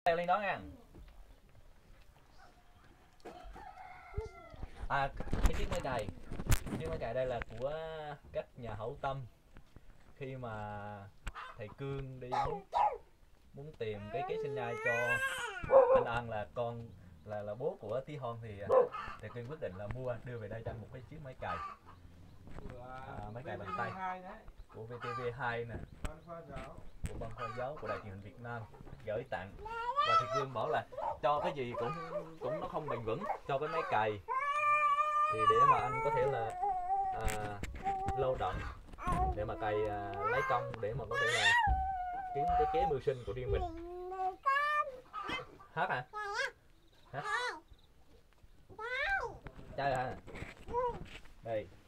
leo lên đó nha. Cái chiếc máy cày đây là của các nhà hảo tâm khi mà thầy Cương đi muốn tìm cái kế sinh nhai cho anh An là con là bố của Tí Hon, thì thầy Cương quyết định là đưa về đây cho anh một cái chiếc máy cày bằng tay của VTV2 nè, của Ban Khoa Giáo, của Đài Truyền hình Việt Nam gửi tặng. Và thầy Cương bảo là cho cái gì cũng nó không bền vững, cho cái máy cày thì để mà anh có thể là lao động, để mà cày lấy công, để mà có thể là kiếm cái kế mưu sinh của riêng mình. Hát hả? Hát chơi hả? Đây